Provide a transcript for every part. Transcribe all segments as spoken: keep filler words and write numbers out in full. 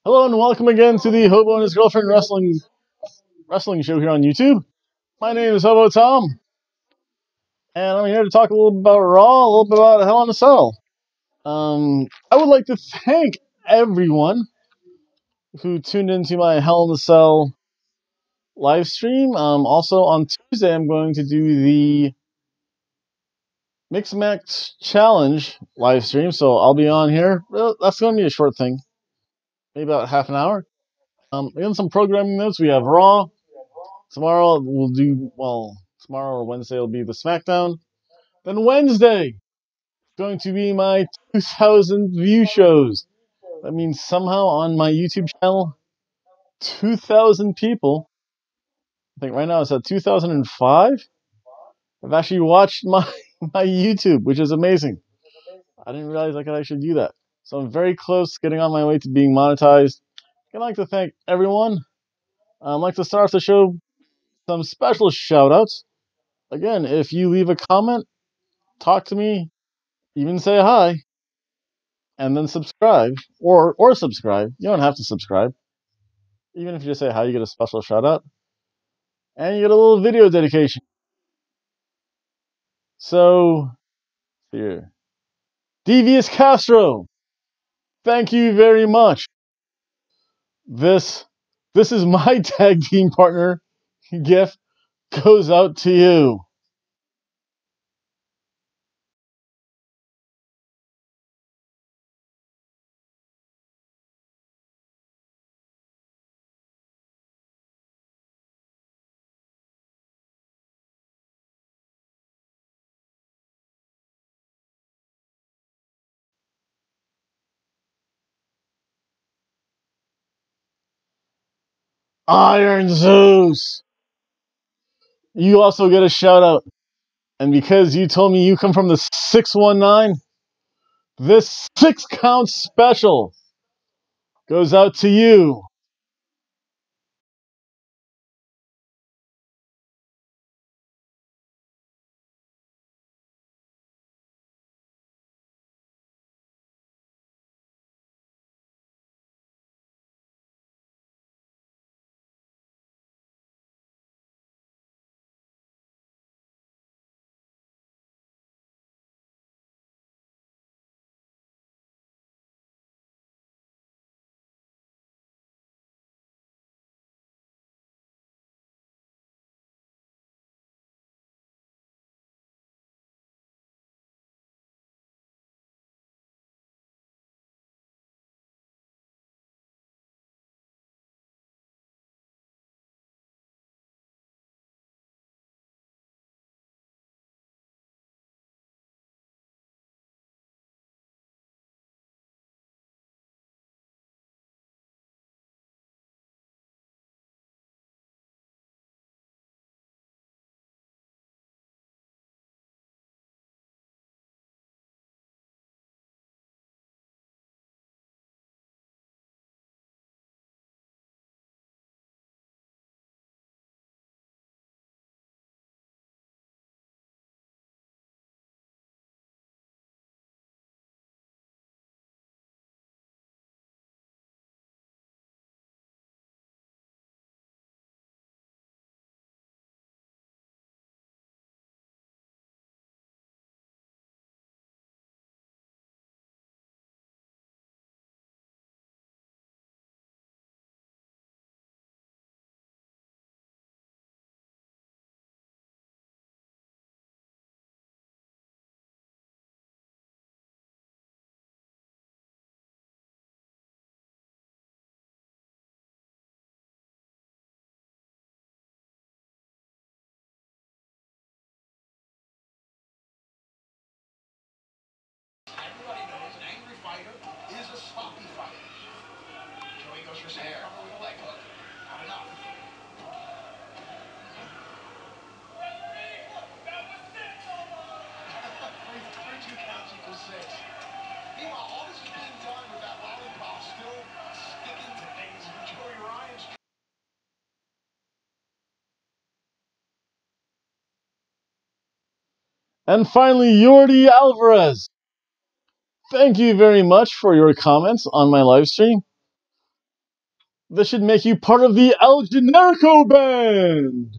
Hello and welcome again to the Hobo and His Girlfriend Wrestling Wrestling Show here on YouTube. My name is Hobo Tom, and I'm here to talk a little bit about Raw, a little bit about Hell in a Cell. Um, I would like to thank everyone who tuned into my Hell in a Cell live stream. Um, also on Tuesday, I'm going to do the Mix Max Challenge live stream, so I'll be on here. Well, that's going to be a short thing, maybe about half an hour. Um, in some programming notes, we have Raw. Tomorrow we'll do, well, tomorrow or Wednesday will be the SmackDown. Then Wednesday is going to be my two thousand view shows. That means somehow on my YouTube channel, two thousand people, I think right now it's at two thousand five, have actually watched my, my YouTube, which is amazing. I didn't realize I could actually do that. So I'm very close getting on my way to being monetized. I'd like to thank everyone. I'd like to start off the show some special shout outs. Again, if you leave a comment, talk to me, even say hi, and then subscribe, or or subscribe. You don't have to subscribe. Even if you just say hi, you get a special shout out, and you get a little video dedication. So, here. Devious Castro, thank you very much. This, this is my tag team partner gift, goes out to you. Iron Zeus, you also get a shout out. And because you told me you come from the six one nine, this six count special goes out to you. And finally, Yordi Alvarez, thank you very much for your comments on my live stream. This should make you part of the El Generico band.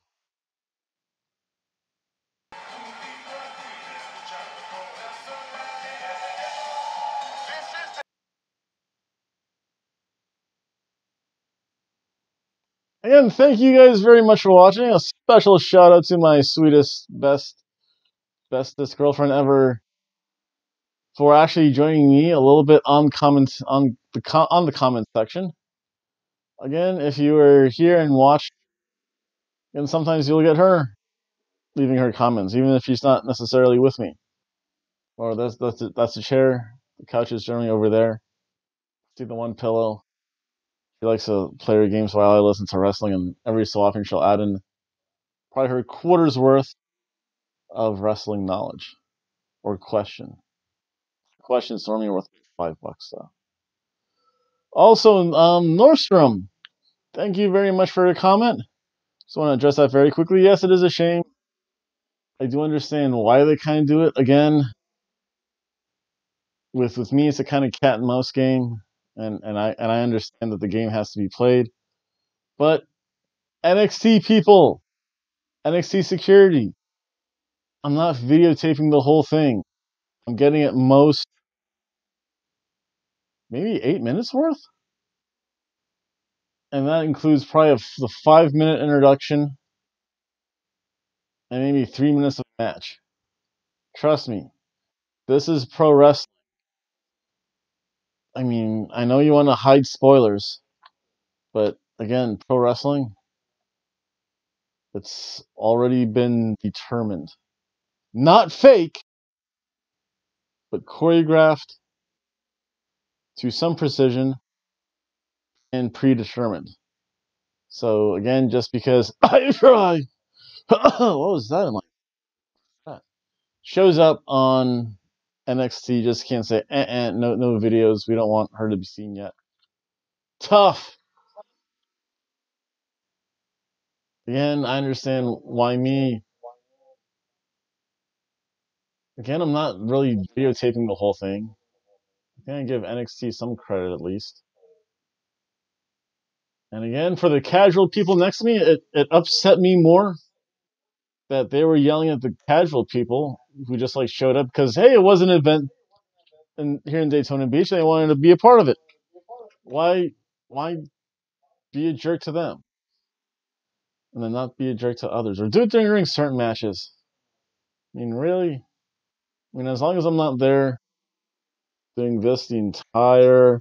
Again, thank you guys very much for watching. A special shout out to my sweetest, best, bestest girlfriend ever for actually joining me a little bit on comments on the on the comment section. Again, if you were here and watched, and sometimes you'll get her leaving her comments, even if she's not necessarily with me. Or that's that's that's the chair. The couch is generally over there. See the one pillow. She likes to play her games while I listen to wrestling, and every so often she'll add in probably her quarter's worth of wrestling knowledge or question. Questions normally worth five bucks though. Also, um, Nordstrom, thank you very much for your comment. Just want to address that very quickly. Yes, it is a shame. I do understand why they kind of do it. Again, with with me, it's a kind of cat and mouse game, and and I and I understand that the game has to be played. But N X T people, N X T security, I'm not videotaping the whole thing. I'm getting at most maybe eight minutes worth, and that includes probably a, the five minute introduction and maybe three minutes of match. Trust me, this is pro wrestling. I mean, I know you want to hide spoilers, but again, pro wrestling, it's already been determined. Not fake, but choreographed to some precision and predetermined. So again, just because I try, what was that? Like that shows up on N X T, just can't say eh, eh, no, no videos. We don't want her to be seen yet. Tough. Again, I understand why me. Again, I'm not really videotaping the whole thing. I'm gonna give N X T some credit at least. And again, for the casual people next to me, it, it upset me more that they were yelling at the casual people who just like showed up because hey, it was an event in, here in Daytona Beach. They wanted to be a part of it. Why, why be a jerk to them and then not be a jerk to others, or do it during certain matches? I mean, really? I mean, as long as I'm not there doing this the entire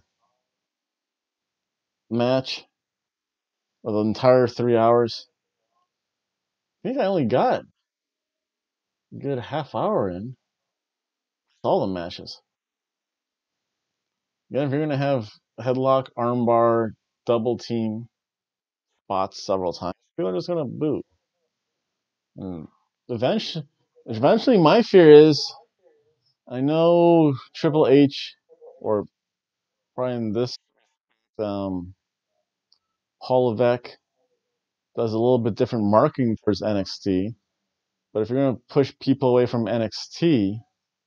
match or the entire three hours, I think I only got a good half hour in all the matches. Again, if you're gonna have headlock, armbar, double team spots several times, people are just gonna boo. And eventually, eventually, my fear is, I know Triple H, or probably in this um, Hall of Vec, does a little bit different marketing towards N X T. But if you're gonna push people away from N X T,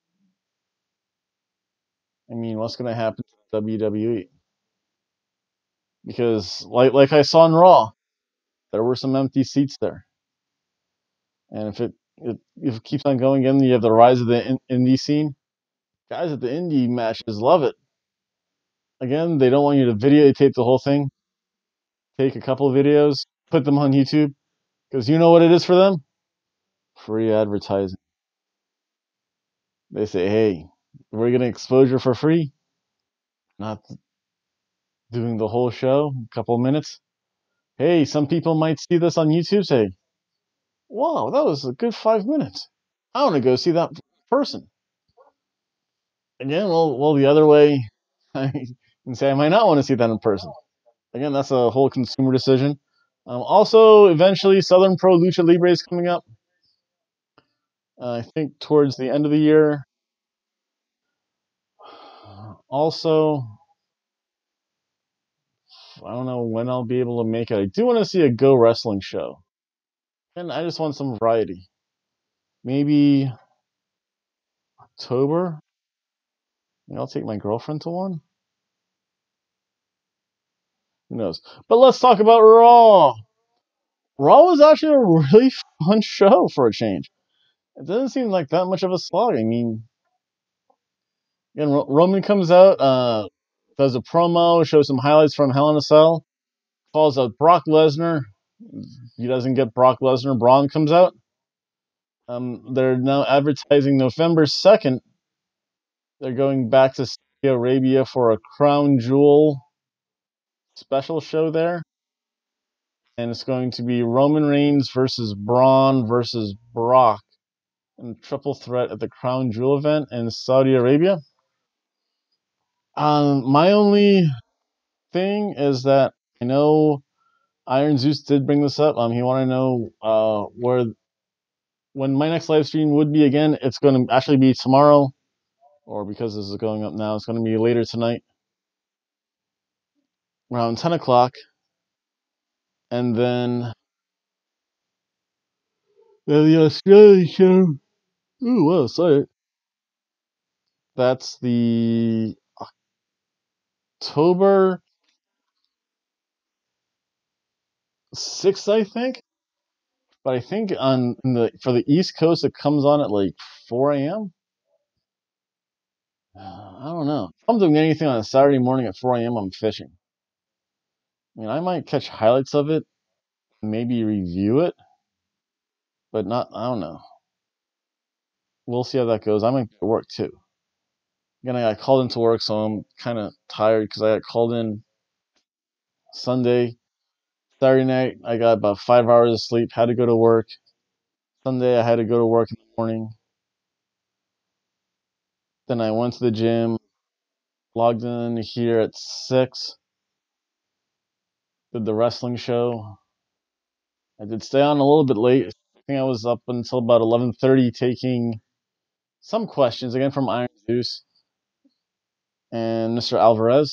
I mean, what's gonna happen to W W E? Because, like like I saw in Raw, there were some empty seats there. And if it, it if it keeps on going, again, you have the rise of the in, indie scene. Guys at the indie matches love it. Again, they don't want you to videotape the whole thing. Take a couple of videos, put them on YouTube, because you know what it is for them? Free advertising. They say, hey, we're getting exposure for free, not doing the whole show, a couple of minutes. Hey, some people might see this on YouTube, say, wow, that was a good five minutes. I want to go see that person. Again, well, well, the other way, I can say I might not want to see that in person. Again, that's a whole consumer decision. Um, also, eventually, Southern Pro Lucha Libre is coming up. Uh, I think towards the end of the year. Also, I don't know when I'll be able to make it. I do want to see a Go Wrestling show. And I just want some variety. Maybe October? Maybe I'll take my girlfriend to one. Who knows? But let's talk about Raw. Raw was actually a really fun show for a change. It doesn't seem like that much of a slog. I mean, again, Roman comes out, uh, does a promo, shows some highlights from Hell in a Cell, calls out Brock Lesnar. He doesn't get Brock Lesnar. Braun comes out. Um, they're now advertising November second. They're going back to Saudi Arabia for a Crown Jewel special show there. And it's going to be Roman Reigns versus Braun versus Brock in a triple threat at the Crown Jewel event in Saudi Arabia. Um, my only thing is that I know Iron Zeus did bring this up. Um, he wanted to know uh, where when my next live stream would be again. It's going to actually be tomorrow, or because this is going up now, it's going to be later tonight, around ten o'clock. And then the Australian show. Ooh, well, sorry. That's the October sixth, I think. But I think on the for the East Coast it comes on at like four a m. I don't know. If I'm doing anything on a Saturday morning at four a m, I'm fishing. I mean, I might catch highlights of it, maybe review it, but not. I don't know. We'll see how that goes. I might be at work too. Again, I got called into work, so I'm kind of tired because I got called in Sunday. Saturday night, I got about five hours of sleep. Had to go to work. Sunday, I had to go to work in the morning. Then I went to the gym, logged in here at six, did the wrestling show. I did stay on a little bit late. I think I was up until about eleven thirty taking some questions, again from Iron Zeus and Mister Alvarez.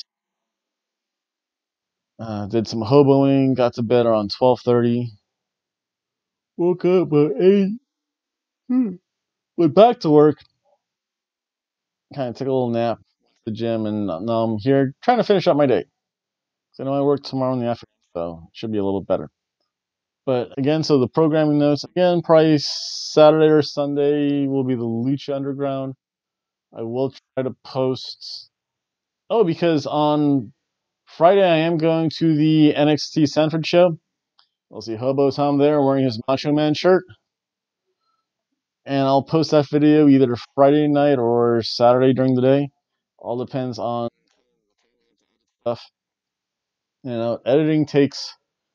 Uh, did some hoboing, got to bed around twelve thirty. Woke up at eight. Went back to work. Kind of took a little nap at the gym, and now I'm here trying to finish up my day. I know I work tomorrow in the afternoon, so it should be a little better. But again, so the programming notes, again, probably Saturday or Sunday will be the Lucha Underground. I will try to post. Oh, because on Friday I am going to the N X T Sanford show. I'll see Hobo Tom there wearing his Macho Man shirt. And I'll post that video either Friday night or Saturday during the day. All depends on stuff. You know, editing takes,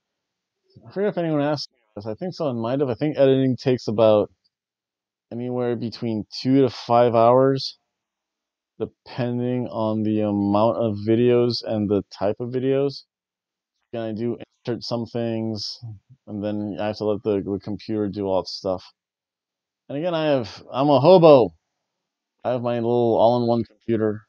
I forget if anyone asked this. I think someone might have. I think editing takes about anywhere between two to five hours, depending on the amount of videos and the type of videos. And I do insert some things, and then I have to let the, the computer do all that stuff. And again, I have, I'm a hobo. I have my little all-in-one computer.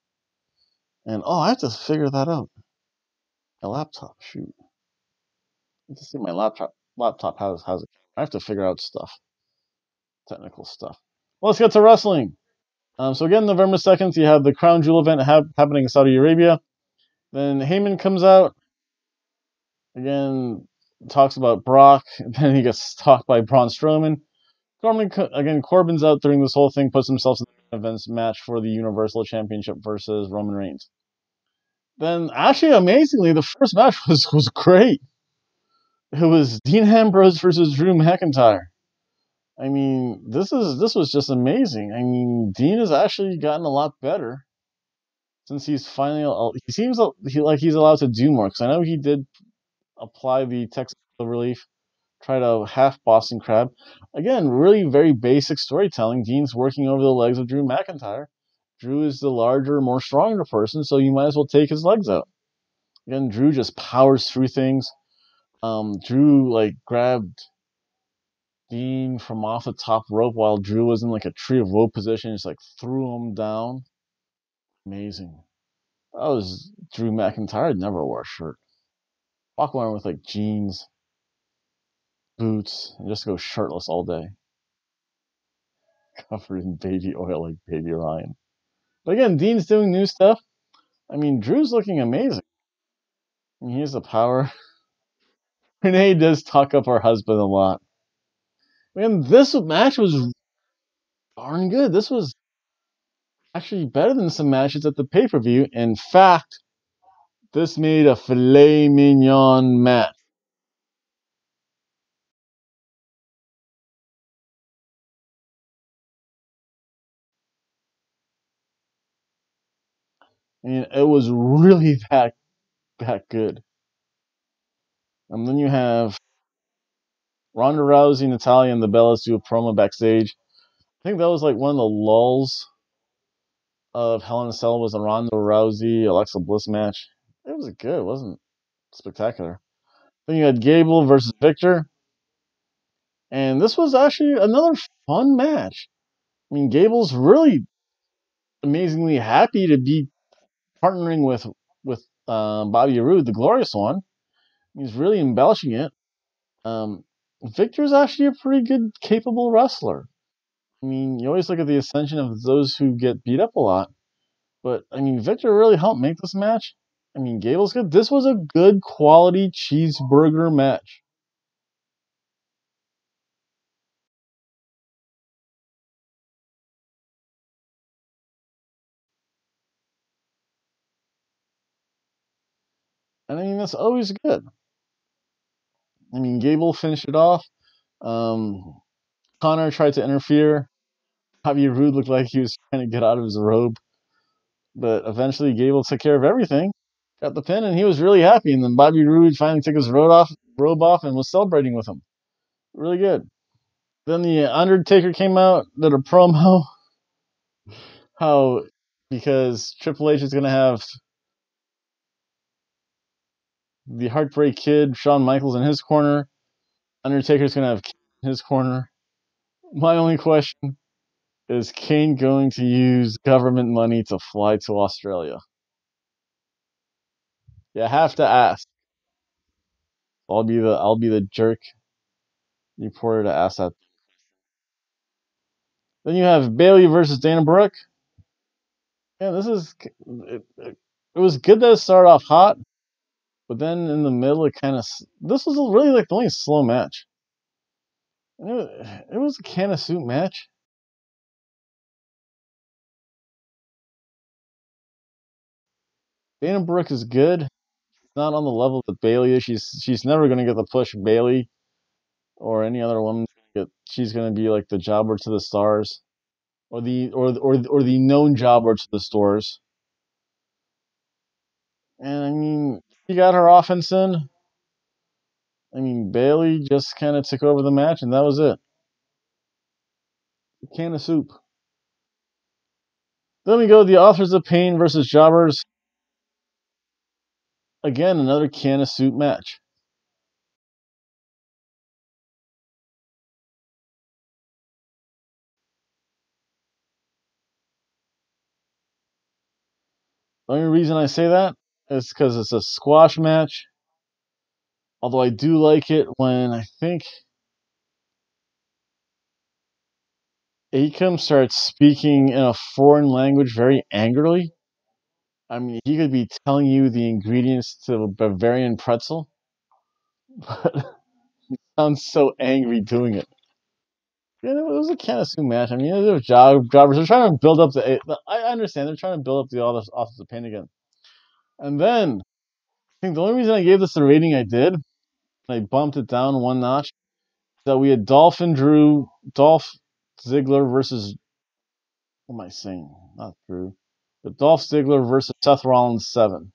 And, oh, I have to figure that out. My laptop, shoot. I have to see my laptop, laptop has, has it. I have to figure out stuff. Technical stuff. Well, let's get to wrestling. Um, so again, November second, you have the Crown Jewel event ha happening in Saudi Arabia. Then Heyman comes out. Again, talks about Brock. Then he gets stalked by Braun Strowman. Corbin, again, Corbin's out during this whole thing, puts himself in the events match for the Universal Championship versus Roman Reigns. Then, actually, amazingly, the first match was, was great. It was Dean Ambrose versus Drew McIntyre. I mean, this is this was just amazing. I mean, Dean has actually gotten a lot better since he's finally. He seems like he's allowed to do more, because I know he did apply the Texas relief, try to half Boston Crab. Again, really very basic storytelling. Dean's working over the legs of Drew McIntyre. Drew is the larger, more stronger person, so you might as well take his legs out. Again, Drew just powers through things. Um, Drew like grabbed Dean from off the top rope while Drew was in like a tree of woe position, just like threw him down. Amazing. That was Drew McIntyre. I'd never wear a shirt. Walk around with like jeans, boots, and just go shirtless all day. Covered in baby oil like Baby Ryan. But again, Dean's doing new stuff. I mean, Drew's looking amazing. I mean, he has the power. Renee does talk up her husband a lot. Man, this match was darn good. This was actually better than some matches at the pay-per-view. In fact, this made a filet mignon match. I mean, it was really that that good. And then you have Ronda Rousey, Natalya, and the Bellas do a promo backstage. I think that was like one of the lulls of Hell in a Cell was the Ronda Rousey Alexa Bliss match. It was good. It wasn't spectacular. Then you had Gable versus Victor. And this was actually another fun match. I mean, Gable's really amazingly happy to be partnering with with uh, Bobby Roode, the Glorious One. He's really embellishing it. Um, Victor's actually a pretty good, capable wrestler. I mean, you always look at the ascension of those who get beat up a lot. But, I mean, Victor really helped make this match. I mean, Gable's good. This was a good quality cheeseburger match. And, I mean, that's always good. I mean, Gable finished it off. Um, Connor tried to interfere. Bobby Roode looked like he was trying to get out of his robe. But eventually, Gable took care of everything. Got the pin, and he was really happy. And then Bobby Roode finally took his robe off, robe off and was celebrating with him. Really good. Then the Undertaker came out, did a promo. How, because Triple H is going to have the Heartbreak Kid, Shawn Michaels, in his corner. Undertaker's going to have Kane in his corner. My only question is Kane going to use government money to fly to Australia? You have to ask. I'll be the I'll be the jerk reporter to ask that. Then you have Bayley versus Dana Brooke. Yeah, this is it, it, it was good that it started off hot, but then in the middle it kind of this was really like the only slow match. It was, it was a can of soup match. Dana Brooke is good. Not on the level that Bayley is. She's she's never going to get the push Bayley or any other woman. She's going to be like the jobber to the stars, or the or or or the known jobber to the stores. And I mean, she got her offense in. I mean, Bayley just kind of took over the match, and that was it. A can of soup. Then we go the Authors of Pain versus Jobbers. Again, another can of soup match. The only reason I say that is because it's a squash match. Although I do like it when I think Akam starts speaking in a foreign language very angrily. I mean, he could be telling you the ingredients to a Bavarian pretzel, but he sounds so angry doing it. Yeah, it was a can of soup match. I mean, it was job jobbers. They're trying to build up the. I understand they're trying to build up the Office of Pain again. And then I think the only reason I gave this the rating I did, I bumped it down one notch, is that we had Dolph and Drew, Dolph Ziggler versus. What am I saying? Not Drew. But Dolph Ziggler versus Seth Rollins seven.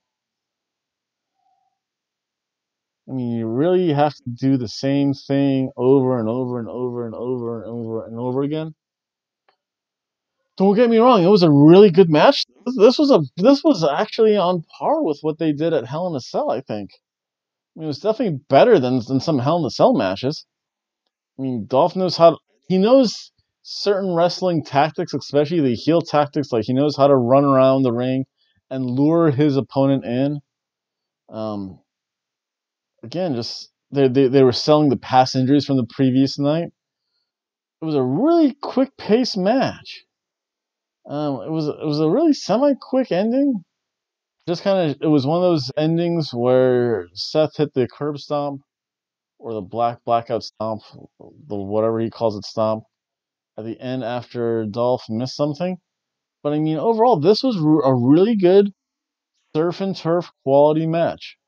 I mean, you really have to do the same thing over and over and over and over and over and over again. Don't get me wrong; it was a really good match. This was a this was actually on par with what they did at Hell in a Cell. I think. I mean, it was definitely better than than some Hell in a Cell matches. I mean, Dolph knows how to, he knows certain wrestling tactics, especially the heel tactics. Like he knows how to run around the ring and lure his opponent in. Um, again, just they, they they were selling the past injuries from the previous night. It was a really quick paced match. Um, it was it was a really semi quick ending. just kind of, it was one of those endings where Seth hit the curb stomp or the black blackout stomp, the whatever he calls it stomp, at the end after Dolph missed something. But I mean, overall, this was a really good surf and turf quality match.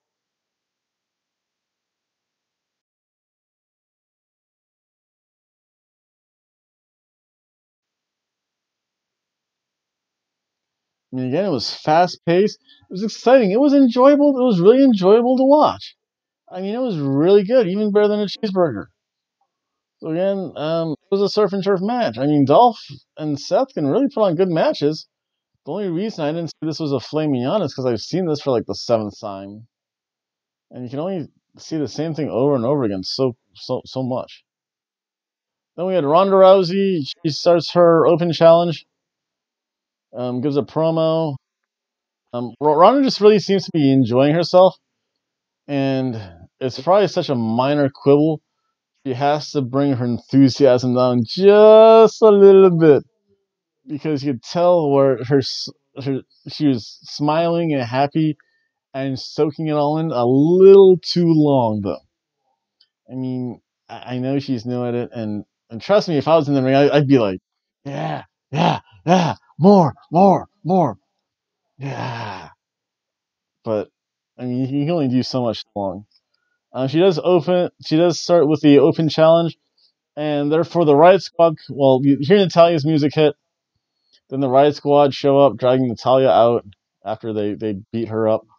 I mean, again, it was fast paced. It was exciting. It was enjoyable. It was really enjoyable to watch. I mean, it was really good, even better than a cheeseburger. So again, um, it was a surf and turf match. I mean, Dolph and Seth can really put on good matches. The only reason I didn't say this was a flaming on is because I've seen this for like the seventh time, and you can only see the same thing over and over again so so so much. Then we had Ronda Rousey. She starts her open challenge, um, gives a promo. Um, Ronda just really seems to be enjoying herself, and it's probably such a minor quibble. She has to bring her enthusiasm down just a little bit because you could tell where her, her she was smiling and happy and soaking it all in a little too long, though. I mean, I, I know she's new at it, and and trust me, if I was in the ring, I, I'd be like, yeah, yeah, yeah, more, more, more, yeah. But I mean, you can only do so much long. Uh, she does open. She does start with the open challenge, and therefore the Riot Squad. Well, you hear Natalia's music hit. Then the Riot Squad show up, dragging Natalia out after they they beat her up.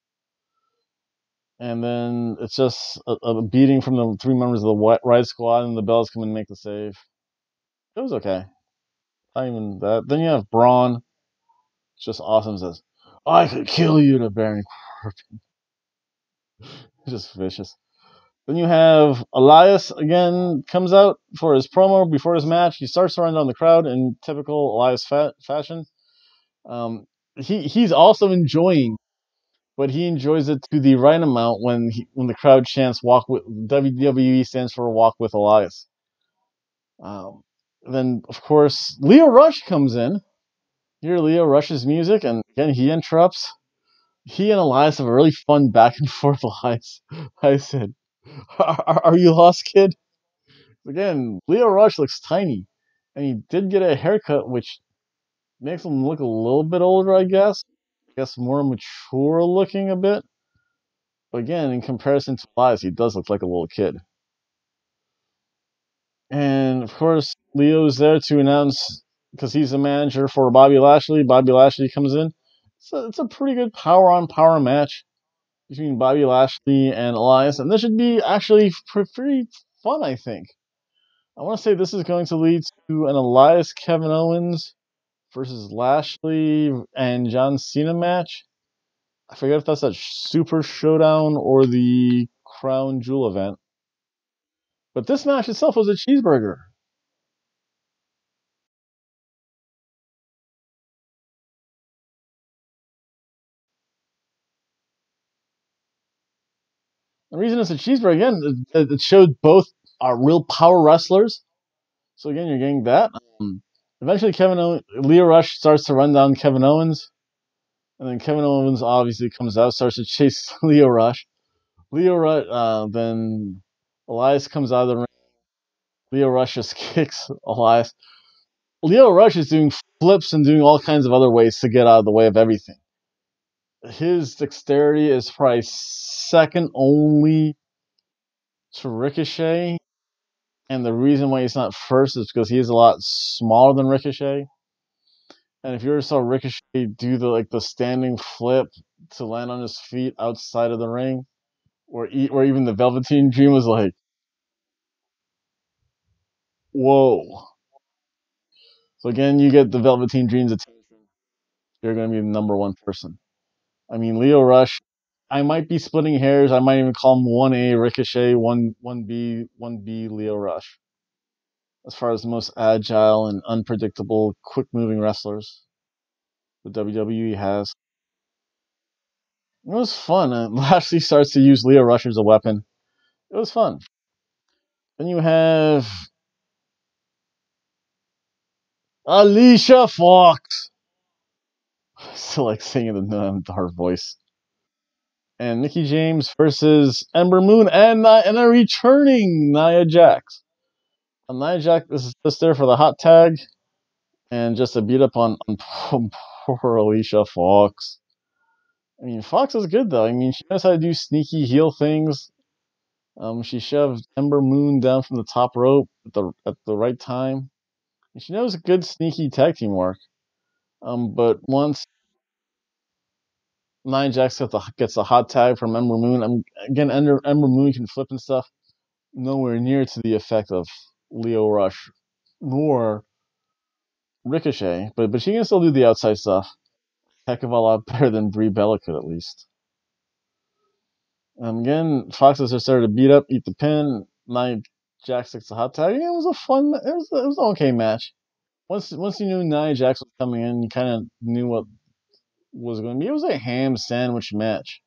And then it's just a, a beating from the three members of the Riot Squad, and the Bells come and make the save. It was okay. Not even that. Then you have Braun. It's just awesome. Says, "I could kill you," to Baron Corbin. Just vicious. Then you have Elias again comes out for his promo before his match. He starts to run down the crowd in typical Elias fa- fashion. Um, he he's also enjoying, but he enjoys it to the right amount when he, when the crowd chants "Walk with" W W E stands for "Walk with Elias." Um, then of course Leo Rush comes in. Hear Leo Rush's music, and again he interrupts. He and Elias have a really fun back and forth. Elias, I said, "Are, are you lost, kid?" Again, Leo Rush looks tiny, and he did get a haircut, which makes him look a little bit older, I guess. I guess more mature looking a bit. But again, in comparison to Elias, he does look like a little kid. And of course, Leo's there to announce because he's the manager for Bobby Lashley. Bobby Lashley comes in. It's a, it's a pretty good power on power match between Bobby Lashley and Elias, and this should be actually pretty fun, I think. I want to say this is going to lead to an Elias Kevin Owens versus Lashley and John Cena match. I forget if that's that Super Showdown or the Crown Jewel event. But this match itself was a cheeseburger. The reason it's a cheeseburger, again, it, it showed both are real power wrestlers. So again, you're getting that. Um, eventually, Kevin Owens, Leo Rush starts to run down Kevin Owens. And then Kevin Owens obviously comes out, starts to chase Leo Rush. Leo Rush, uh, then Elias comes out of the ring. Leo Rush just kicks Elias. Leo Rush is doing flips and doing all kinds of other ways to get out of the way of everything. His dexterity is probably second only to Ricochet. And the reason why he's not first is because he is a lot smaller than Ricochet. And if you ever saw Ricochet do the like the standing flip to land on his feet outside of the ring, or e- or even the Velveteen Dream was like, whoa. So again, you get the Velveteen Dream's attention. You're going to be the number one person. I mean, Leo Rush. I might be splitting hairs. I might even call him one A Ricochet, one one B, one B Leo Rush. As far as the most agile and unpredictable, quick-moving wrestlers the W W E has. It was fun. Uh, Lashley starts to use Leo Rush as a weapon. It was fun. Then you have Alicia Fox. Still like singing in the her voice. And Mickie James versus Ember Moon and and a returning Nia Jax. And Nia Jax is just there for the hot tag and just a beat up on, on poor Alicia Fox. I mean, Fox is good though. I mean, she knows how to do sneaky heel things. Um, she shoved Ember Moon down from the top rope at the at the right time. And she knows good sneaky tag team work. Um, but once Nia Jax gets a, gets a hot tag from Ember Moon, um, again, Ember, Ember Moon can flip and stuff. Nowhere near to the effect of Lio Rush nor Ricochet, but but she can still do the outside stuff. Heck of a lot better than Brie Bella could, at least. Um, again, Fox has just started to beat up, eat the pin. Nia Jax takes the hot tag. Yeah, it was a fun. It was it was an okay match. Once once you knew Nia Jax was coming in, you kind of knew what was going to be. It was a ham sandwich match.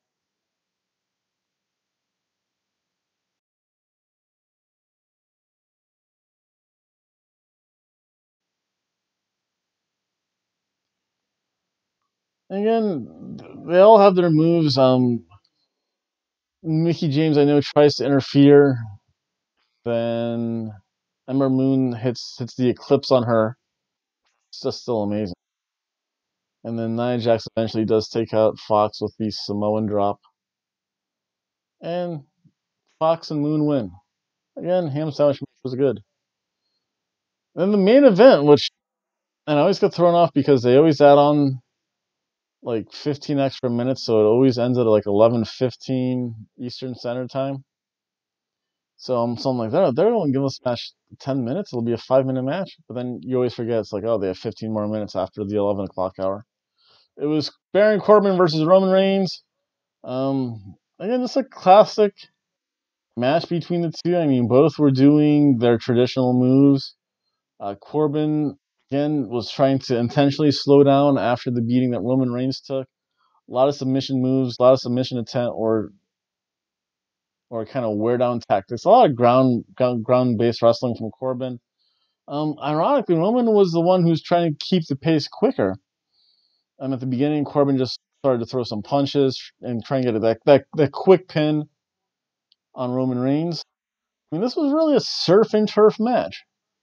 And again, they all have their moves. Um, Mickie James, I know, tries to interfere. Then Ember Moon hits hits the Eclipse on her. It's just still amazing. And then Nia Jax eventually does take out Fox with the Samoan drop. And Fox and Moon win. Again, ham sandwich match was good. Then the main event, which and I always get thrown off because they always add on like fifteen extra minutes, so it always ends at like eleven fifteen Eastern Standard Time. So I'm, so I'm like, they're, they're going to give us a match ten minutes. It'll be a five minute match. But then you always forget, it's like, oh, they have fifteen more minutes after the eleven o'clock hour. It was Baron Corbin versus Roman Reigns. Um, again, just a classic match between the two. I mean, both were doing their traditional moves. Uh, Corbin, again, was trying to intentionally slow down after the beating that Roman Reigns took. A lot of submission moves, a lot of submission attempt or or kind of wear down tactics. A lot of ground ground, ground based wrestling from Corbin. Um, ironically, Roman was the one who's trying to keep the pace quicker. Um, at the beginning, Corbin just started to throw some punches and try and get that that that quick pin on Roman Reigns. I mean, this was really a surf and turf match.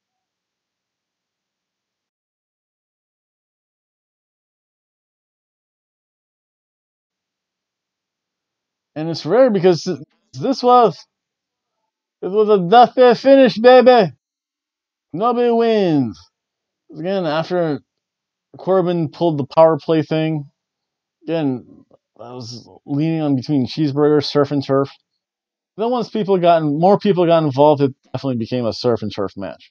And it's rare because this was it was a deathbed finish, baby. Nobody wins. Again, after Corbin pulled the power play thing, again, I was leaning on between cheeseburger, surf and turf. Then once people got more people got involved, it definitely became a surf and turf match.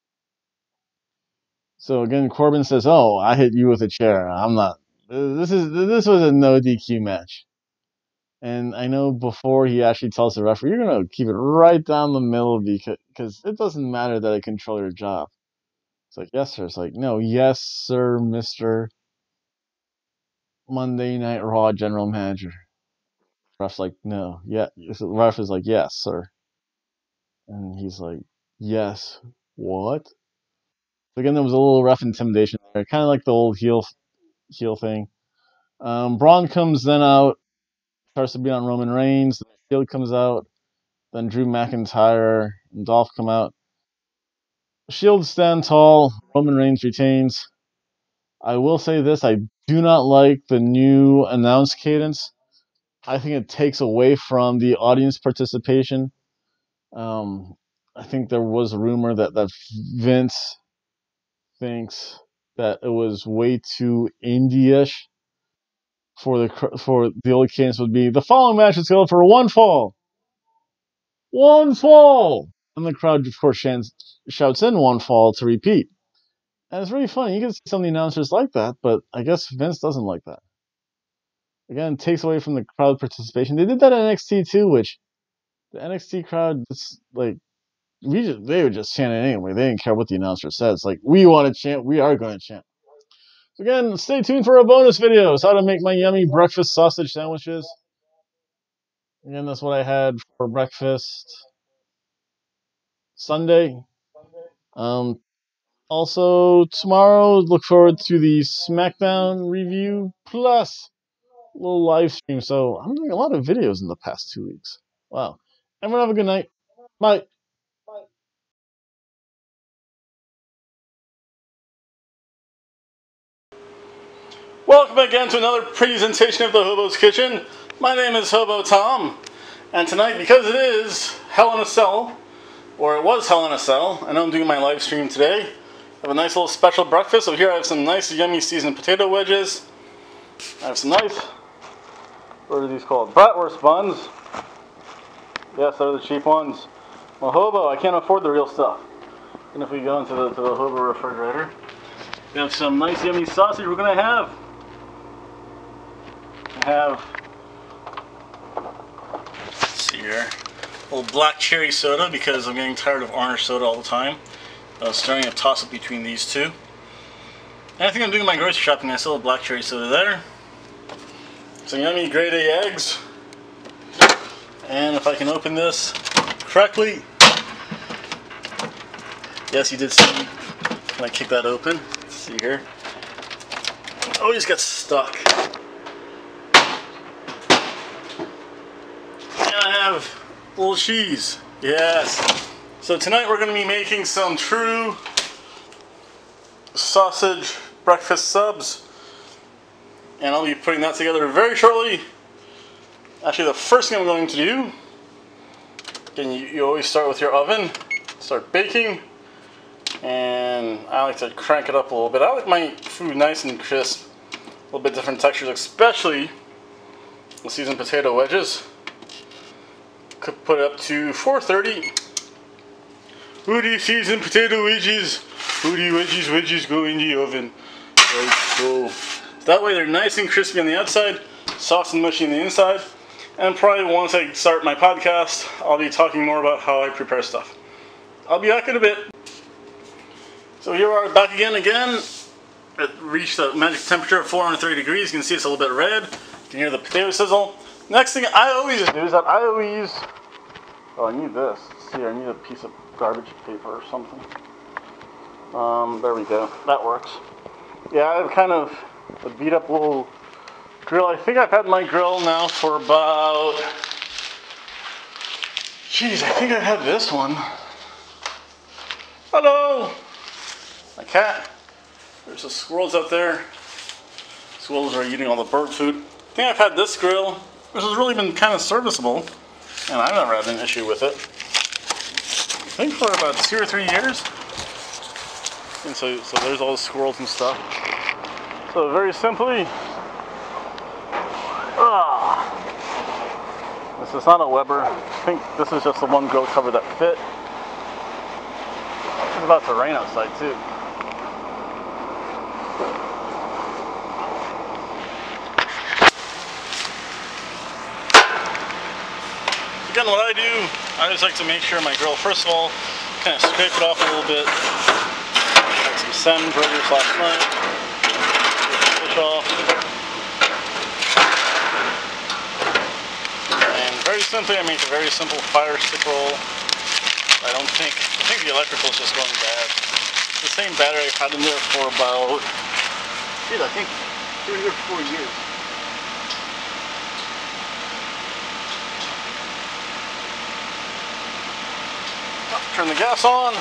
So again, Corbin says, "Oh, I hit you with a chair. I'm not. This is this was a no D Q match." And I know before he actually tells the referee, "You're gonna keep it right down the middle because because it doesn't matter that I control your job." It's like, "Yes, sir." It's like, "No, yes, sir, Mister Monday Night Raw General Manager." Ref's like, "No, yeah." The ref is like, "Yes, sir," and he's like, "Yes, what?" So again, there was a little ref intimidation there, kind of like the old heel heel thing. Um, Braun comes then out, starts to beat on Roman Reigns. The Shield comes out. Then Drew McIntyre and Dolph come out. Shield stand tall. Roman Reigns retains. I will say this: I do not like the new announce cadence. I think it takes away from the audience participation. Um, I think there was a rumor that that Vince thinks that it was way too indie-ish for the for the old cadence would be the following match is scheduled for one fall, one fall, and the crowd of course shans, shouts in one fall to repeat, and it's really funny. You can see some of the announcers like that, but I guess Vince doesn't like that. Again, it takes away from the crowd participation. They did that at N X T too, which the N X T crowd just like we just they would just chant it anyway. They didn't care what the announcer says. Like we want to chant, we are going to chant. So again, stay tuned for our bonus videos. How to make my yummy breakfast sausage sandwiches. Again, that's what I had for breakfast Sunday. Um, Also, tomorrow, look forward to the SmackDown review plus a little live stream. So I'm doing a lot of videos in the past two weeks. Wow. Everyone have a good night. Bye. Welcome again to another presentation of the Hobo's Kitchen. My name is Hobo Tom, and tonight, because it is Hell in a Cell, or it was Hell in a Cell, I know I'm doing my live stream today. I have a nice little special breakfast. So here I have some nice yummy seasoned potato wedges. I have some nice, what are these called? Bratwurst buns. Yes, they're the cheap ones. Well, Hobo, I can't afford the real stuff. And if we go into the, to the Hobo refrigerator, we have some nice yummy sausage we're going to have. I have, let's see here, a little black cherry soda because I'm getting tired of orange soda all the time. I was starting a toss up between these two. And I think I'm doing my grocery shopping. I still have black cherry soda there. Some yummy grade A eggs. And if I can open this correctly. Yes, you did see me when I kick that open. Let's see here. It always gets stuck. And I have a little cheese. Yes. So tonight we're going to be making some true sausage breakfast subs. And I'll be putting that together very shortly. Actually, the first thing I'm going to do, again, you, you always start with your oven, start baking. And I like to crank it up a little bit. I like my food nice and crisp, a little bit different textures, especially the seasoned potato wedges. Could put it up to four thirty. Woody seasoned potato wedges. Woody wedges, wedges go in the oven. Like so. That way they're nice and crispy on the outside, soft and mushy on the inside. And probably once I start my podcast, I'll be talking more about how I prepare stuff. I'll be back in a bit. So here we are back again again. It reached the magic temperature of four hundred thirty degrees. You can see it's a little bit red. You can hear the potato sizzle. Next thing I always do is that I always, oh, I need this. Let's see, I need a piece of garbage paper or something. Um, there we go. That works. Yeah, I have kind of a beat up little grill. I think I've had my grill now for about, geez, I think I had this one. Hello! My cat. There's the squirrels out there. Squirrels are eating all the bird food. I think I've had this grill, which has really been kind of serviceable, and I've never had an issue with it. I think for about two or three years. And so, so there's all the squirrels and stuff. So very simply, ah, this is not a Weber. I think this is just the one grill cover that fit. It's about to rain outside too. Again, what I do, I always like to make sure my grill, first of all, kind of scrape it off a little bit. Add some salmon burgers last night. Fish off. And very simply, I make a very simple fire stick roll. I don't think, I think the electrical is just going bad. It's the same battery I've had in there for about, geez, I think three or four years. Turn the gas on.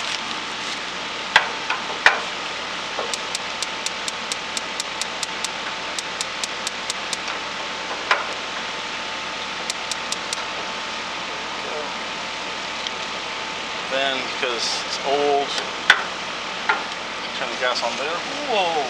Then, because it's old, turn the gas on there. Whoa!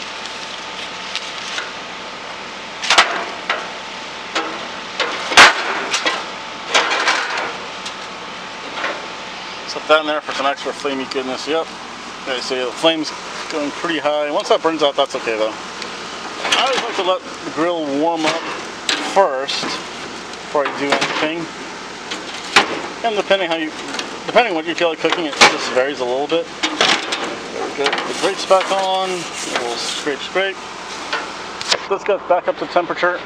Set that in there for some extra flamey goodness. Yep. Okay, so yeah, the flame's going pretty high. Once that burns out, that's okay though. I always like to let the grill warm up first before I do anything. And depending how you, depending what you feel like cooking, it just varies a little bit. There we go. The grates back on. A little scrape, scrape. Let's get back up to temperature.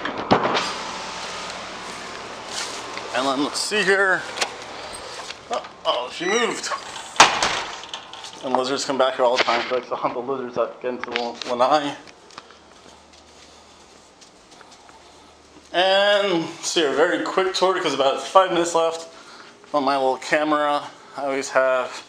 And then let's see here. Oh, oh, she moved. And lizards come back here all the time, so I like to hunt the lizards that get into the lanai. And see a very quick tour because about five minutes left on my little camera. I always have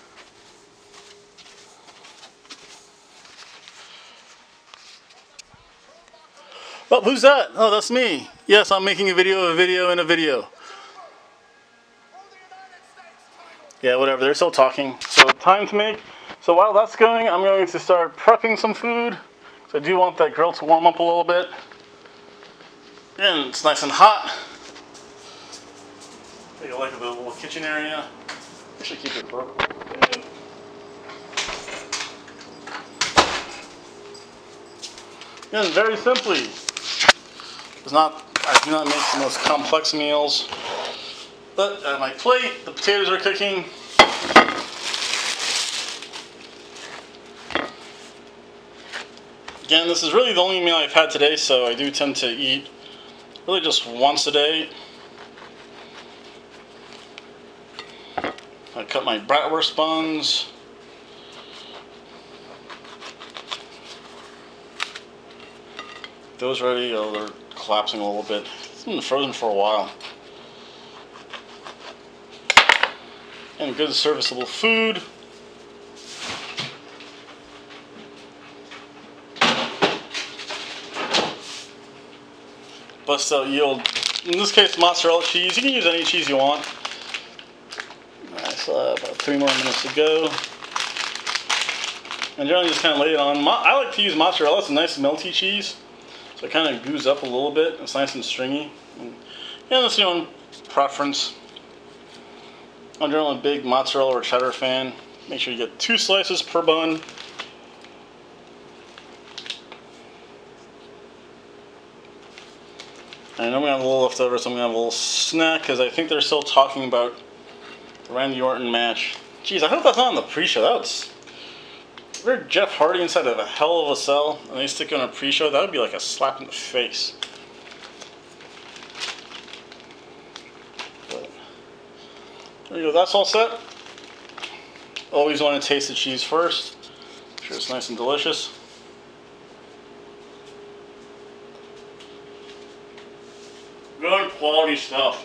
oh, who's that? Oh, that's me. Yes, I'm making a video, a video, and a video. Yeah, whatever, they're still talking. So time to make. So while that's going, I'm going to start prepping some food. So I do want that grill to warm up a little bit. And it's nice and hot. Take a look at the little kitchen area. I should keep it purple. And very simply, it's not, I do not make the most complex meals. But at my plate, the potatoes are cooking. Again, this is really the only meal I've had today, so I do tend to eat really just once a day. I cut my bratwurst buns. Those ready, oh, they're collapsing a little bit. It's been frozen for a while. And good serviceable food. Bust out yield, in this case, mozzarella cheese. You can use any cheese you want. I still have about three more minutes to go. And generally just kind of lay it on. I like to use mozzarella. It's a nice melty cheese. So it kind of goos up a little bit. It's nice and stringy. And, yeah, that's your own preference. I'm generally a big mozzarella or cheddar fan. Make sure you get two slices per bun. I know we have a little left over, so I'm going to have a little snack because I think they're still talking about the Randy Orton match. Jeez, I hope that's not on the pre-show. That's we're Jeff Hardy inside of a hell of a cell, and they stick on a pre-show. That would be like a slap in the face. But there you go. That's all set. Always want to taste the cheese first. Make sure it's nice and delicious. Good quality stuff.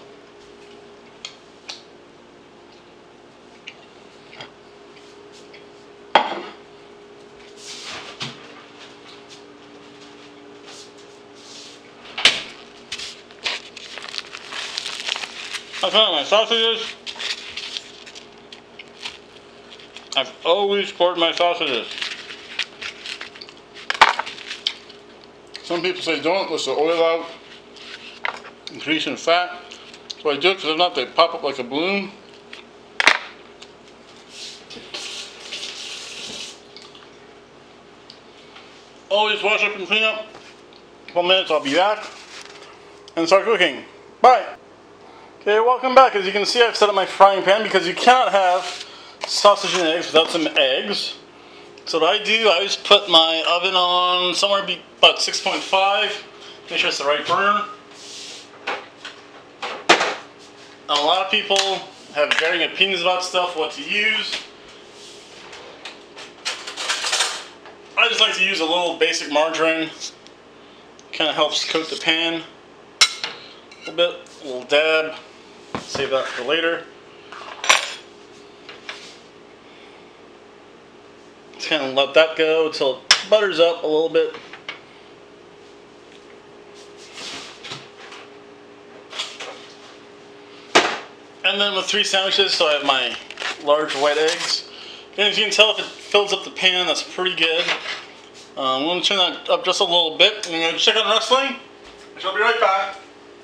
I found my sausages. I've always scored my sausages. Some people say don't, let the oil out, increase in fat. So I do it because if not, they pop up like a balloon. Always wash up and clean up. A couple minutes, I'll be back and start cooking. Bye. Okay, welcome back. As you can see, I've set up my frying pan because you cannot have sausage and eggs without some eggs. So what I do, I always put my oven on somewhere about six point five. Make sure it's the right burner. A lot of people have varying opinions about stuff, what to use. I just like to use a little basic margarine. Kind of helps coat the pan a little bit, a little dab. Save that for later. Just kind of let that go until it butters up a little bit. And then with three sandwiches, so I have my large white eggs. And as you can tell, if it fills up the pan, that's pretty good. Um, I'm going to turn that up just a little bit. I'm going to check out wrestling. I shall be right back.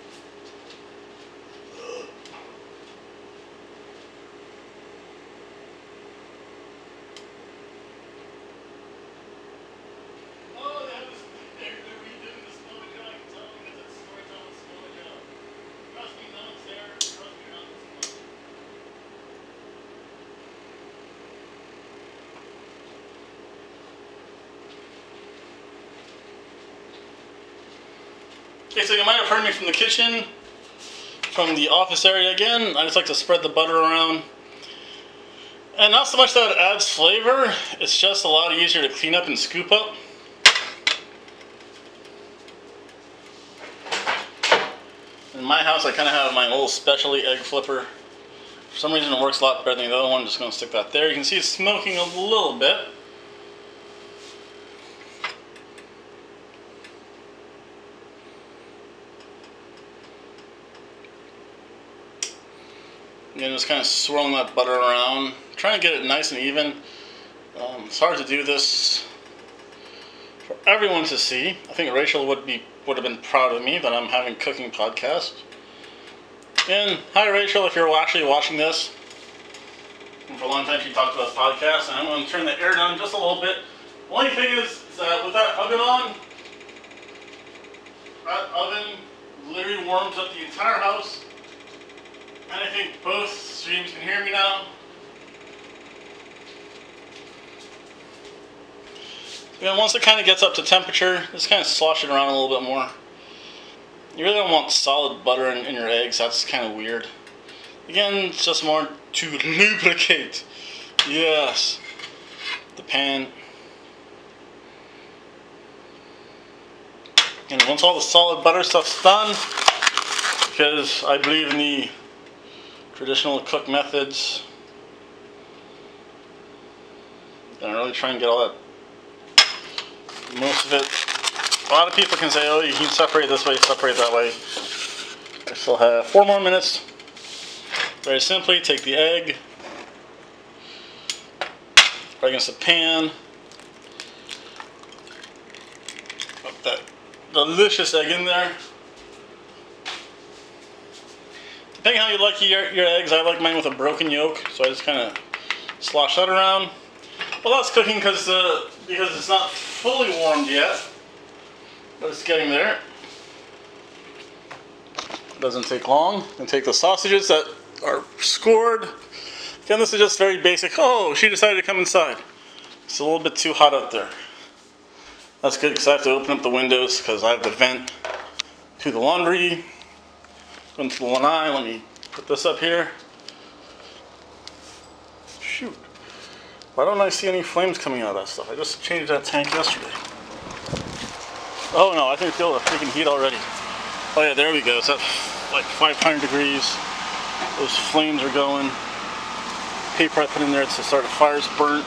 Okay, so you might have heard me from the kitchen, from the office area again. I just like to spread the butter around. And not so much that it adds flavor, it's just a lot easier to clean up and scoop up. In my house, I kind of have my old specialty egg flipper. For some reason, it works a lot better than the other one. I'm just going to stick that there. You can see it's smoking a little bit. And just kind of swirling that butter around, trying to get it nice and even. Um, it's hard to do this for everyone to see. I think Rachel would be would have been proud of me that I'm having a cooking podcast. And hi Rachel, if you're actually watching this. And for a long time she talked about podcasts, and I'm going to turn the air down just a little bit. The only thing is, is that with that oven on, that oven literally warms up the entire house. And I think both streams can hear me now. And once it kind of gets up to temperature, just kind of slosh it around a little bit more. You really don't want solid butter in, in your eggs, that's kind of weird. Again, it's just more to lubricate. Yes. The pan. And once all the solid butter stuff's done, because I believe in the traditional cook methods, and I really try and get all that, most of it. A lot of people can say, oh, you can separate this way, separate that way. I still have four more minutes. Very simply, take the egg, right against the pan, put that delicious egg in there. Depending how you like your, your eggs, I like mine with a broken yolk, so I just kind of slosh that around. Well, that's cooking because uh, because it's not fully warmed yet, but it's getting there. It doesn't take long. And take the sausages that are scored. Again, this is just very basic. Oh, she decided to come inside. It's a little bit too hot out there. That's good because I have to open up the windows because I have the vent to the laundry. Into the lanai. Let me put this up here. Shoot. Why don't I see any flames coming out of that stuff? I just changed that tank yesterday. Oh no, I can feel the freaking heat already. Oh yeah, there we go. It's at like five hundred degrees. Those flames are going. Paper I put in there to start a fire's burnt.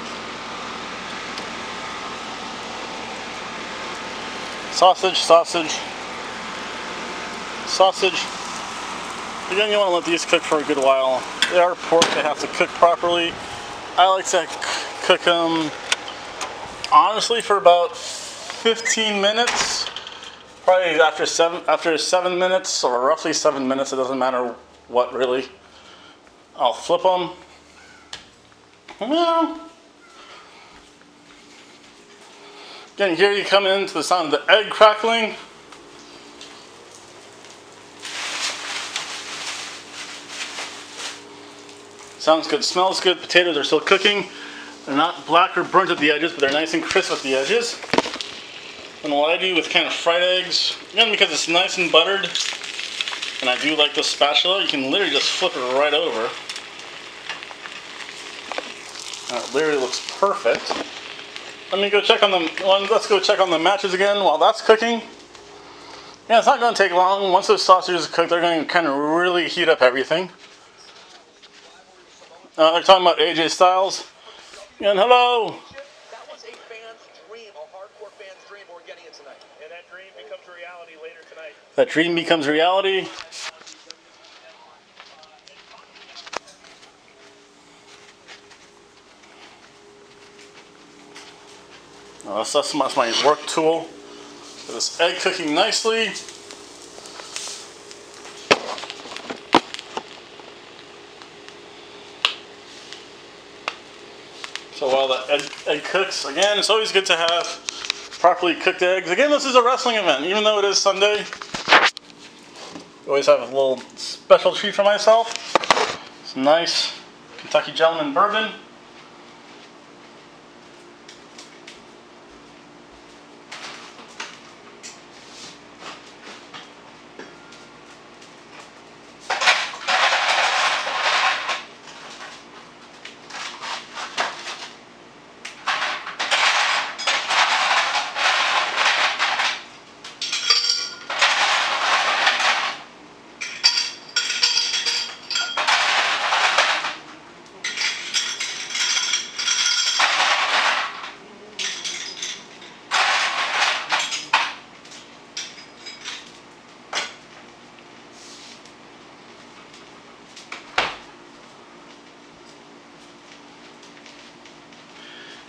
Sausage, sausage, sausage. Again, you want to let these cook for a good while. They are pork, they have to cook properly. I like to cook them, honestly, for about fifteen minutes. Probably after seven, after seven minutes, or roughly seven minutes, it doesn't matter what really. I'll flip them. Well, again, here you come into the sound of the egg crackling. Sounds good, smells good. Potatoes are still cooking. They're not black or burnt at the edges, but they're nice and crisp at the edges. And what I do with kind of fried eggs, again, because it's nice and buttered, and I do like the spatula, you can literally just flip it right over. And it literally looks perfect. Let me go check on the, well, let's go check on the matches again while that's cooking. Yeah, it's not going to take long. Once those sausages are cooked, they're going to kind of really heat up everything. Uh, they're talking about A J Styles. And hello. That was a fan's dream, a hardcore fan's dream. We're getting it tonight. And that dream becomes reality later tonight. That dream becomes reality. Oh, that's, that's my, that's my work tool. Got this egg cooking nicely. So while the egg, egg cooks, again, it's always good to have properly cooked eggs. Again, this is a wrestling event, even though it is Sunday. I always have a little special treat for myself. Some nice Kentucky Gentleman bourbon.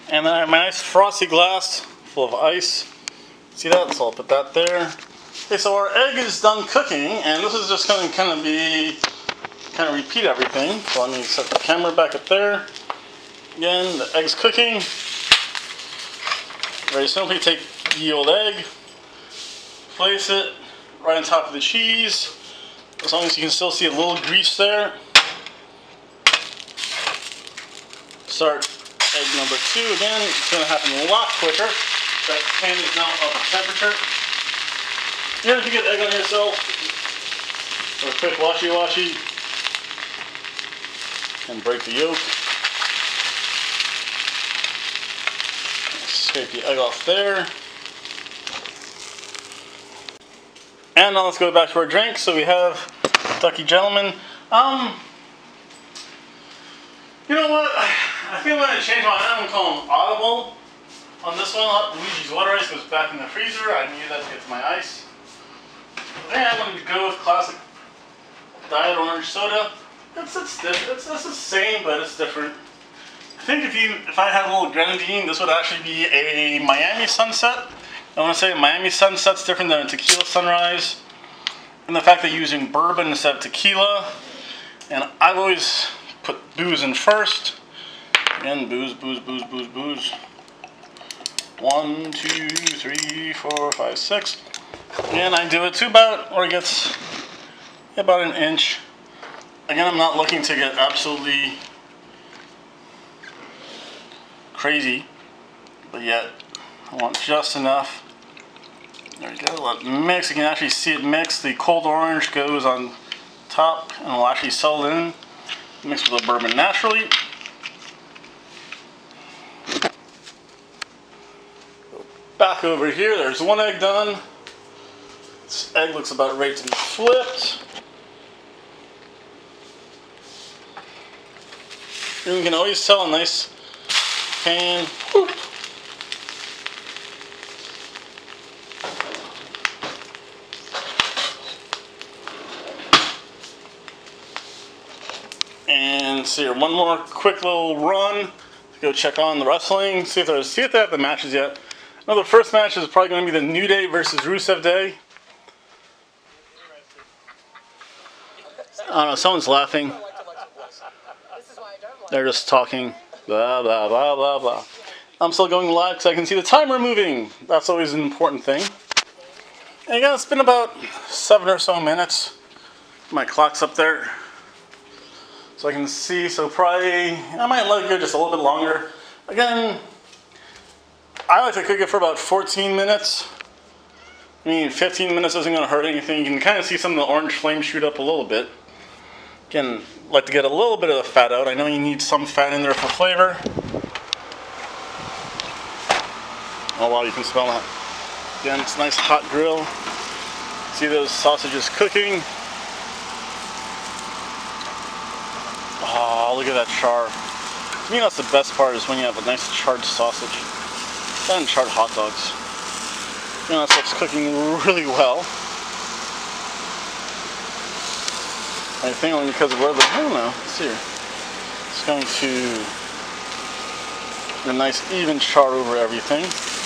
And then I have my nice frosty glass full of ice. See that? So I'll put that there. Okay, so our egg is done cooking, and this is just going to kind of be, kind of repeat everything. So let me set the camera back up there. Again, the egg's cooking. Very simply, take the old egg, place it right on top of the cheese, as long as you can still see a little grease there. Start egg number two. Again, it's going to happen a lot quicker. That pan is now up at temperature. Again, if you get egg on yourself, or a quick washy-washy, and break the yolk. Scrape the egg off there. And now let's go back to our drink. So we have Ducky Gentleman. Um, you know what? I think I'm going to change my name and call him Audible on this one. Luigi's Water Ice goes back in the freezer. I need that to get to my ice. Then I'm going to go with classic Diet Orange Soda. It's it's different. It's, it's the same, but it's different. I think if you if I had a little grenadine, this would actually be a Miami Sunset. I want to say Miami Sunset's different than a Tequila Sunrise, and the fact that you're using bourbon instead of tequila. And I've always put booze in first. Again, booze, booze, booze, booze, booze. One, two, three, four, five, six. And I do it to about, or it gets about an inch. Again, I'm not looking to get absolutely crazy, but yet I want just enough. There we go, let it mix. You can actually see it mix. The cold orange goes on top and will actually settle in. Mix with the bourbon naturally. Go back over here, there's one egg done. This egg looks about ready to be flipped. And you can always tell a nice pan. Whoop. And see here, one more quick little run to go check on the wrestling. See if there's see if they have the matches yet. Now the first match is probably going to be the New Day versus Rusev Day. I don't know, someone's laughing. They're just talking, blah, blah, blah, blah, blah. I'm still going live because I can see the timer moving. That's always an important thing. And again, it's been about seven or so minutes. My clock's up there. So I can see, so probably, I might let it go just a little bit longer. Again, I like to cook it for about fourteen minutes. I mean, fifteen minutes isn't going to hurt anything. You can kind of see some of the orange flame shoot up a little bit. Again, like to get a little bit of the fat out. I know you need some fat in there for flavor. Oh wow, you can smell that. Again, it's a nice hot grill. See those sausages cooking. Oh, look at that char. To me, that's the best part, is when you have a nice charred sausage. And charred hot dogs. You know, that stuff's cooking really well. I think only because of where the, I don't know, let's see here. It's going to a nice even char over everything.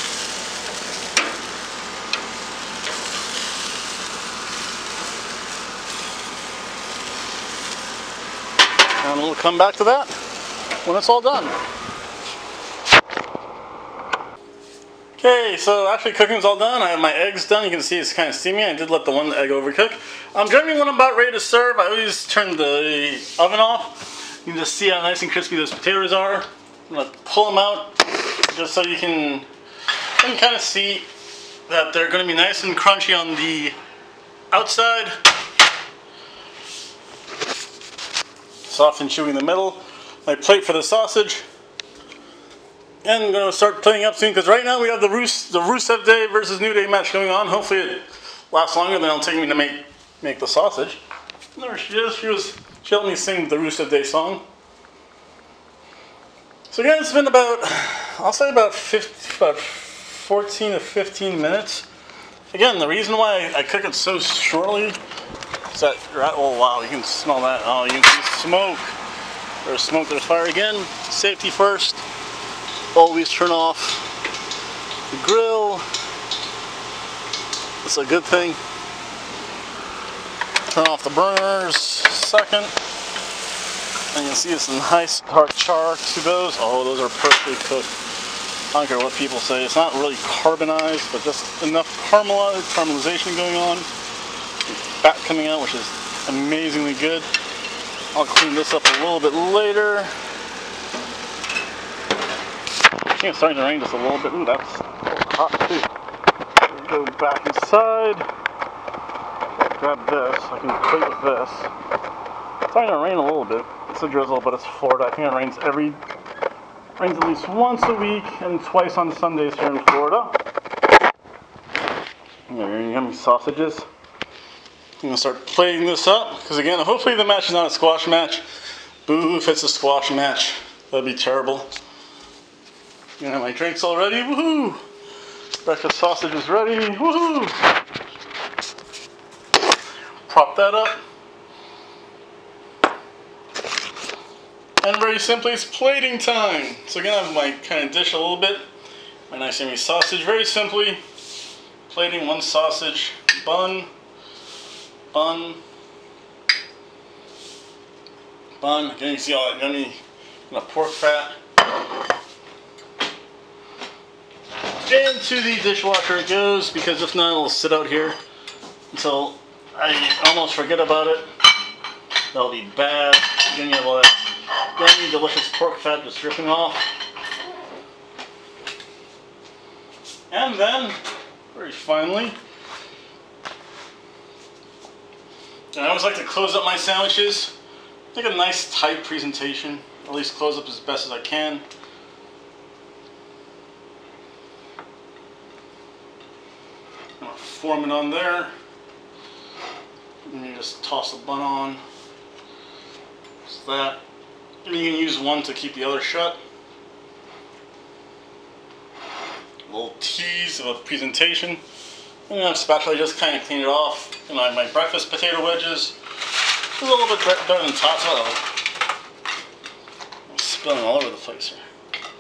And we'll come back to that when it's all done. Okay, so actually cooking's all done. I have my eggs done. You can see it's kind of steamy. I did let the one egg overcook. Um, generally when I'm about ready to serve, I always turn the oven off. You can just see how nice and crispy those potatoes are. I'm going to pull them out just so you can, you can kind of see that they're going to be nice and crunchy on the outside. Soft and chewy in the middle. My plate for the sausage. And I'm going to start plating up soon, because right now we have the, Rus the Rusev Day versus New Day match going on. Hopefully it lasts longer than it'll take me to make, make the sausage. And there she is. She, was, she helped me sing the Rusev Day song. So again, it's been about, I'll say about, fifteen, about fourteen to fifteen minutes. Again, the reason why I cook it so shortly is that, oh wow, you can smell that. Oh, you can see smoke. There's smoke, there's fire again. Safety first. always turn off the grill. It's a good thing. Turn off the burners second. And you can see it's a nice dark char to those. Oh, those are perfectly cooked. I don't care what people say. It's not really carbonized, but just enough caramel caramelization going on. Fat coming out, which is amazingly good. I'll clean this up a little bit later. I think it's starting to rain just a little bit. Ooh, that's hot too. Go back inside. Grab this. I can play with this. It's starting to rain a little bit. It's a drizzle, but it's Florida. I think it rains every rains at least once a week and twice on Sundays here in Florida. Your yummy sausages. I'm gonna start plating this up because again, hopefully the match is not a squash match. Boo! If it's a squash match, that'd be terrible. I'm gonna have my drinks all ready. Woohoo! Breakfast sausage is ready. Woohoo! Prop that up. And very simply, it's plating time. So again, I have my kind of dish a little bit. My nice yummy sausage. Very simply, plating one sausage bun, bun, bun. Again, you see all that yummy pork fat. And to the dishwasher it goes, because if not, it'll sit out here until I almost forget about it. That'll be bad. Again, you have all that yummy, delicious pork fat just dripping off. And then, very finally, and I always like to close up my sandwiches. Make a nice tight presentation, at least close up as best as I can. Form it on there, and you just toss the bun on. Just that. And you can use one to keep the other shut. A little tease of a presentation. And then a spatula, just kind of clean it off. And my, my breakfast potato wedges, a little bit better than tots. Uh-oh. I'm spilling all over the place here.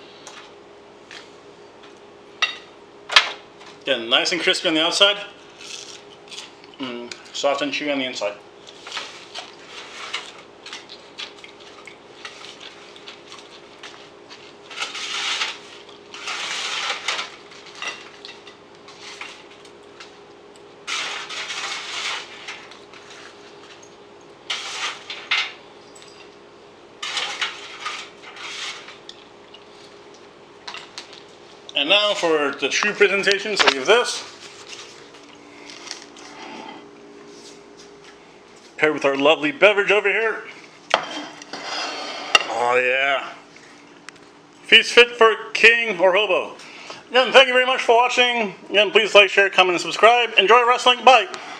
Again, nice and crispy on the outside, and soft and chewy on the inside. And now for the true presentation, so we have this. Paired with our lovely beverage over here. Oh yeah. Feast fit for king or hobo. Again, thank you very much for watching. Again, please like, share, comment, and subscribe. Enjoy wrestling. Bye.